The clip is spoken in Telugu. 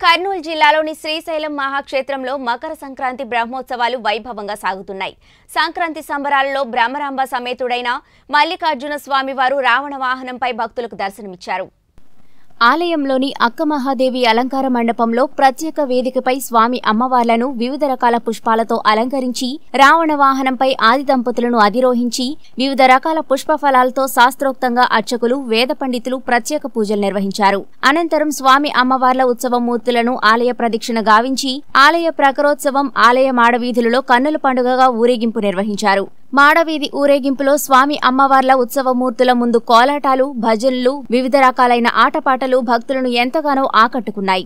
కర్నూలు జిల్లాలోని శ్రీశైలం మహాక్షేత్రంలో మకర సంక్రాంతి బ్రహ్మోత్సవాలు వైభవంగా సాగుతున్నాయి. సంక్రాంతి సంబరాలలో బ్రహ్మరాంబ సమేతుడైన మల్లికార్జున స్వామివారు రావణ వాహనంపై భక్తులకు దర్శనమిచ్చారు. ఆలయంలోని అక్కమహాదేవి అలంకార మండపంలో ప్రత్యేక వేదికపై స్వామి అమ్మవార్లను వివిధ రకాల పుష్పాలతో అలంకరించి రావణ వాహనంపై ఆది దంపతులను అధిరోహించి వివిధ రకాల పుష్ప ఫలాలతో శాస్త్రోక్తంగా అర్చకులు వేద పండితులు ప్రత్యేక పూజలు నిర్వహించారు. అనంతరం స్వామి అమ్మవార్ల ఉత్సవ మూర్తులను ఆలయ ప్రదక్షిణ గావించి ఆలయ ప్రకరోత్సవం ఆలయ మాడవీధులలో కన్నుల పండుగగా ఊరేగింపు నిర్వహించారు. మాడవీధి ఊరేగింపులో స్వామి అమ్మవార్ల ఉత్సవమూర్తుల ముందు కోలాటాలు, భజనలు, వివిధ రకాలైన ఆటపాటలు భక్తులను ఎంతగానో ఆకట్టుకున్నాయి.